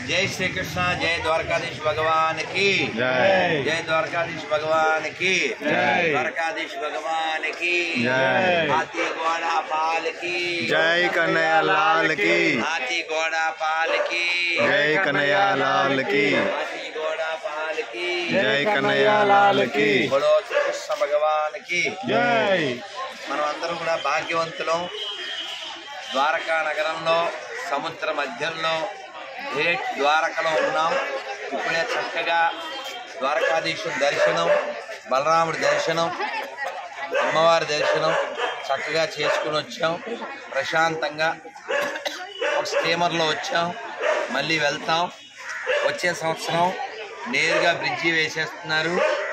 जय श्री कृष्ण, जय द्वारकाधीश भगवान की जय, जय द्वारकाधीश भगवान की जय, द्वारकाधीश भगवान की जय, हाथी घोड़ा पाल की जय, कन्हैया लाल की हाथी घोड़ा पाल की जय, कन्हैया लाल की हाथी घोड़ा पाल की जय, कन्हैया लाल की बोलो श्री कृष्ण भगवान की जय। మనం అందరం కూడా భాగ్యవంతులం. ద్వారకా నగరంలో సముద్ర మధ్యంలో గ్రేట్ ద్వారకలో ఉన్నాం. ఇప్పుడే చక్కగా ద్వారకాధీశుడి దర్శనం, బలరాముడి దర్శనం, అమ్మవారి దర్శనం చక్కగా చేసుకుని వచ్చాం. ప్రశాంతంగా ఒక స్టీమర్లో వచ్చాం, మళ్ళీ వెళ్తాం. వచ్చే సంవత్సరం నేరుగా బ్రిడ్జి వేసేస్తున్నారు,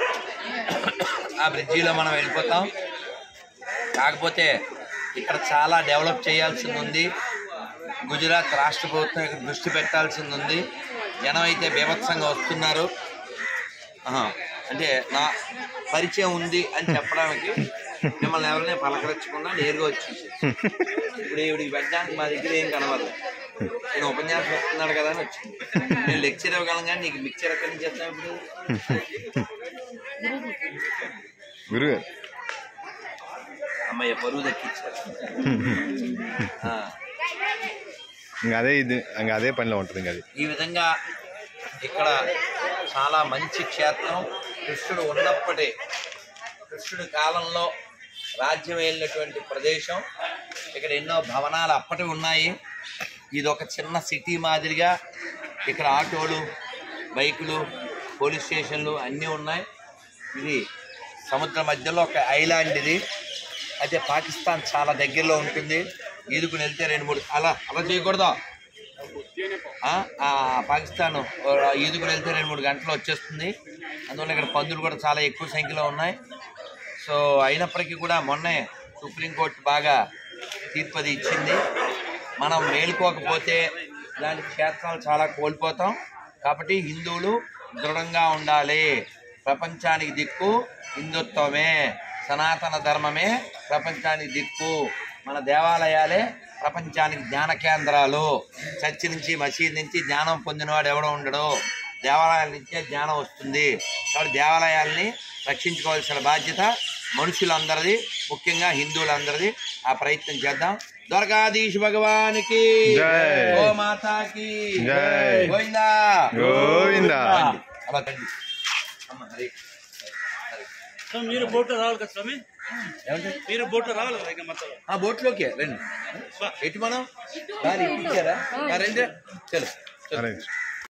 ఆ బ్రిడ్జిలో మనం వెళ్ళిపోతాం. కాకపోతే ఇక్కడ చాలా డెవలప్ చేయాల్సింది ఉంది. గుజరాత్ రాష్ట్ర ప్రభుత్వం ఇక్కడ దృష్టి పెట్టాల్సింది ఉంది. జనం అయితే బీభత్సంగా వస్తున్నారు. అంటే నా పరిచయం ఉంది అని చెప్పడానికి మిమ్మల్ని ఎవరిని పలకరించకుండా నేరుగా వచ్చేసి ఇప్పుడు ఈవిడికి పెట్టడానికి మా దగ్గర ఏం కనవలేదు. నేను ఉపన్యాసం వస్తున్నాడు కదా అని వచ్చింది. నేను లెక్చర్ ఇవ్వగలను కానీ నీకు మిక్చర్ ఎక్కడి నుంచి చెప్తాను ఇప్పుడు గురుగారు అమ్మయ్య పరువు దక్కించారు. అదే పనిలో ఉంటుంది. ఈ విధంగా ఇక్కడ చాలా మంచి క్షేత్రం. కృష్ణుడు ఉన్నప్పటి కృష్ణుడి కాలంలో రాజ్యం వెళ్ళినటువంటి ప్రదేశం. ఇక్కడ ఎన్నో భవనాలు అప్పటివి ఉన్నాయి. ఇది ఒక చిన్న సిటీ మాదిరిగా ఇక్కడ ఆటోలు, బైకులు, పోలీస్ స్టేషన్లు అన్నీ ఉన్నాయి. ఇది సముద్ర మధ్యలో ఒక ఐలాండ్. ఇది అయితే పాకిస్తాన్ చాలా దగ్గరలో ఉంటుంది. ఈదుకుని వెళ్తే 2-3 అలా చేయకూడదు. పాకిస్తాన్ ఈదుకుని వెళ్తే 2-3 గంటలు వచ్చేస్తుంది. అందువల్ల ఇక్కడ పందులు కూడా చాలా ఎక్కువ సంఖ్యలో ఉన్నాయి. సో అయినప్పటికీ కూడా మొన్నే సుప్రీంకోర్టు బాగా తీర్పు అది ఇచ్చింది. మనం మేలుకోకపోతే ఇలాంటి క్షేత్రాలు చాలా కోల్పోతాం. కాబట్టి హిందువులు దృఢంగా ఉండాలి. ప్రపంచానికి దిక్కు హిందుత్వమే, సనాతన ధర్మమే ప్రపంచానికి దిక్కు. మన దేవాలయాలే ప్రపంచానికి జ్ఞాన కేంద్రాలు. చర్చి నుంచి, మసీద్ నుంచి జ్ఞానం పొందినవాడు ఎవడో ఉండడు. దేవాలయాల నుంచే జ్ఞానం వస్తుంది. కాబట్టి దేవాలయాల్ని రక్షించుకోవాల్సిన బాధ్యత మనుషులందరిది, ముఖ్యంగా హిందువులందరిది. ఆ ప్రయత్నం చేద్దాం. ద్వారకాధీశ భగవానికి గో మాతాకి గోవిందా గోవిందా. అలా తండ్రి అమ్మ హరి. మీరు బోట్లో రావాలి కదా స్వామి, మీరు బోట్లో రావాలి కదా. ఆ బోట్లోకే రండి. ఎటు మనం దారి ఇచ్చారా? రండి చలో.